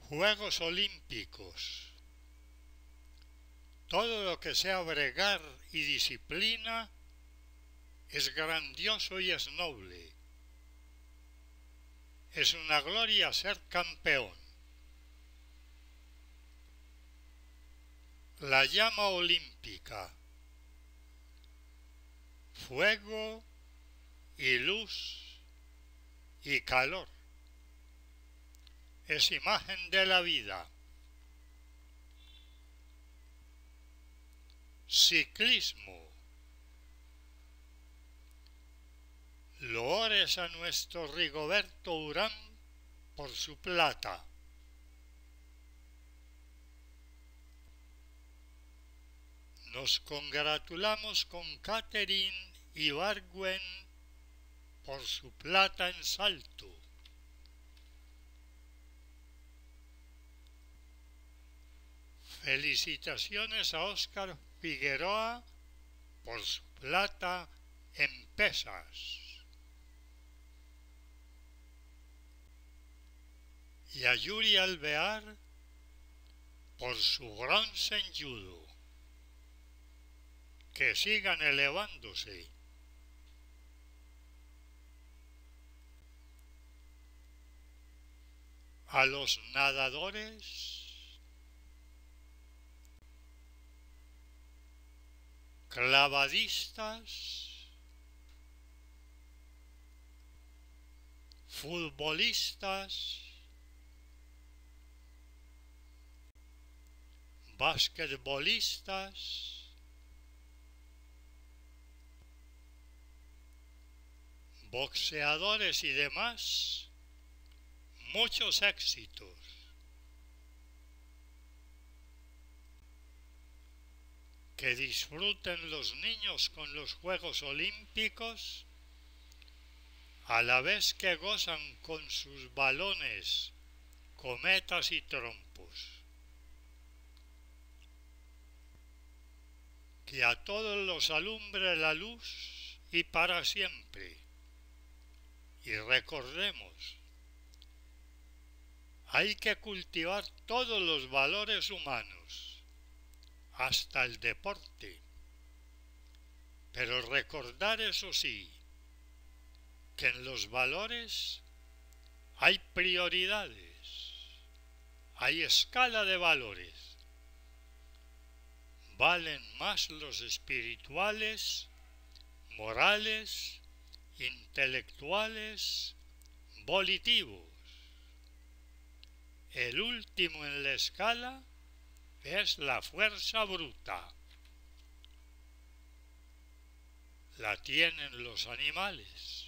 Juegos Olímpicos. Todo lo que sea bregar y disciplina es grandioso y es noble. Es una gloria ser campeón. La llama olímpica. Fuego y luz y calor. Es imagen de la vida. Ciclismo. Loores a nuestro Rigoberto Urán por su plata. Nos congratulamos con Catherine Ibargüen por su plata en salto. Felicitaciones a Óscar Figueroa por su plata en pesas. Y a Yuri Alvear por su bronce en judo. Que sigan elevándose. A los nadadores, clavadistas, futbolistas, basquetbolistas, boxeadores y demás, muchos éxitos. Que disfruten los niños con los Juegos Olímpicos, a la vez que gozan con sus balones, cometas y trompos. Que a todos los alumbre la luz y para siempre. Y recordemos, hay que cultivar todos los valores humanos, hasta el deporte. Pero recordar, eso sí, que en los valores hay prioridades, hay escala de valores. Valen más los espirituales, morales, intelectuales, volitivos. El último en la escala es la fuerza bruta. La tienen los animales.